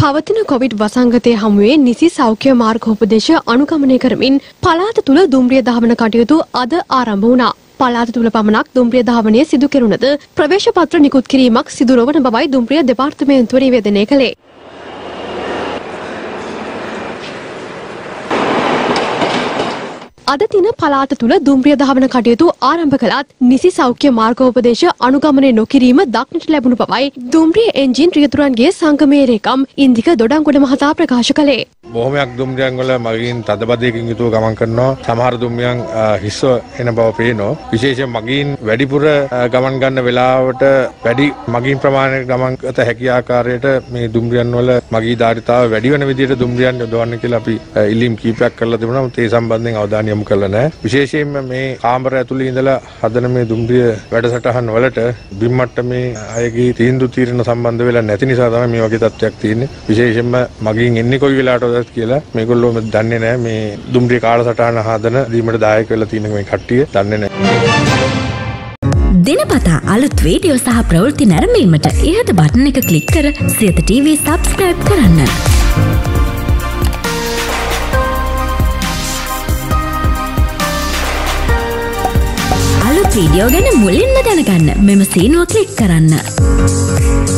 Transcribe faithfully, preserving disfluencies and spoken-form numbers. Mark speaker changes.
Speaker 1: පවතින කොවිඩ් වසංගතය හමුවේ නිසි සෞඛ්‍ය මාර්ගෝපදේශ අනුගමනය කරමින් පළාත තුළ දුම්රිය දහවන කටයුතු අද ආරම්භ වුණා. පළාත තුළ පමණක් දුම්රිය දහවනය සිදු කෙරුණද ප්‍රවේශ පත්‍ර නිකුත් කිරීමක් සිදු නොවන බවයි දුම්රිය දෙපාර්තමේන්තුව නිවේදනය කළේ. අද දින පළාත තුළ දුම්රිය දහවන කටයුතු ආරම්භ කළත් නිසි සෞඛ්‍ය මාර්ගෝපදේශ අනුගමනය නොකිරීම දක්නට ලැබුණු බවයි දුම්රිය එන්ජින් රියතුරන්ගේ සංගමයේ ලේකම් ඉන්දික දොඩංගොඩ මහතා ප්‍රකාශ කළේ.
Speaker 2: බොහොමයක් දුම්රියන් වල මගින් තදබදයකින් යුතුව ගමන් කරනවා. සමහර දුම්රියන් හිස්ව එන බව පේනවා. විශේෂයෙන් මගින් වැඩිපුර ගමන් ගන්න වෙලාවට වැඩි මගින් ප්‍රමාණයක ගමන් ගත හැකි ආකාරයට මේ දුම්රියන් වල මගී ධාරිතාව වැඩි වෙන විදිහට දුම්රියන් යොදවන්න කියලා අපි ඉල්ලීම් කීපයක් කරලා තිබුණා. ඒ සම්බන්ධයෙන් අවධානය යොමු කළා නැහැ. විශේෂයෙන්ම මේ කාමර ඇතුළේ ඉඳලා හදන මේ දුම්රිය වැඩසටහන් වලට බිම් මට්ටමේ අයගේ තීන්දුව తీරන සම්බන්ධ වෙලා නැති නිසා තමයි මේ වගේ තත්ත්වයක් තියෙන්නේ. විශේෂයෙන්ම මගින් එන්නේ කොයි වෙලාවටද කියලා මේගොල්ලෝ දන්නේ නැහැ. මේ දුම්රිය කාලසටහන හදන දීමට දායක වෙලා තියෙන මේ කට්ටිය දන්නේ නැහැ.
Speaker 3: දිනපතා අලුත් වීඩියෝ සහ ප්‍රවෘත්ති නැරඹීමට ඉහත බටන් එක ක්ලික් කර සියත ටීවී සබ්ස්ක්‍රයිබ් කරන්න. අලුත් වීඩියෝ ගැන මුලින්ම දැනගන්න මෙම සීනුව ක්ලික් කරන්න.